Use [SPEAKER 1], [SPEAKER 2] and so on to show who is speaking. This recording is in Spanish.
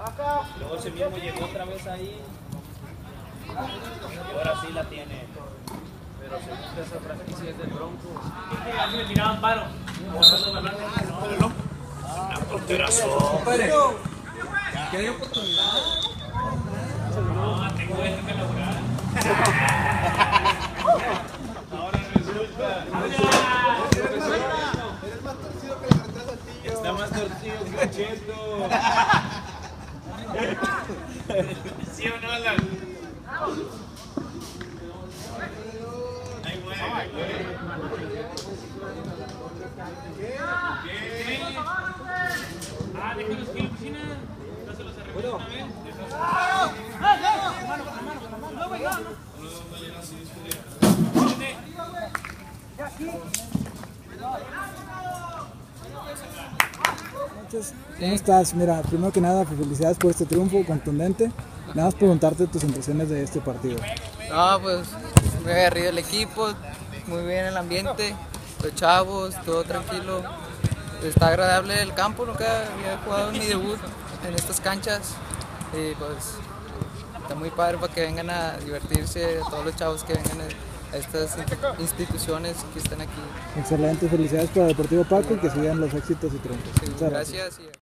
[SPEAKER 1] Luego ese mismo llegó otra vez ahí. Y ahora sí la tiene. Pero según esa frase que sí es del Bronco. Así me tiraban paro. Una porterazo.
[SPEAKER 2] ¿Qué hay oportunidad?
[SPEAKER 1] No, tengo esto que lograr. Ahora resulta.
[SPEAKER 2] Eres más torcido que la cartera Saltillo.
[SPEAKER 1] Está más torcido que el Cheto. ¿Sí o no, Alan? Ahí muere, ahí muere. Ah, déjalos que en la oficina. No se los arregló una vez.
[SPEAKER 3] ¿Cómo estás? Mira, primero que nada, felicidades por este triunfo contundente. Nada más preguntarte tus impresiones de este partido.
[SPEAKER 4] No, pues muy aguerrido el equipo, muy bien el ambiente, los chavos, todo tranquilo. Está agradable el campo, nunca había jugado en mi debut en estas canchas y pues está muy padre para que vengan a divertirse, todos los chavos que vengan a estas instituciones que están aquí.
[SPEAKER 3] Excelente, felicidades para el Deportivo Paco y que sigan los éxitos y triunfos.
[SPEAKER 4] Sí,
[SPEAKER 3] Muchas
[SPEAKER 4] gracias.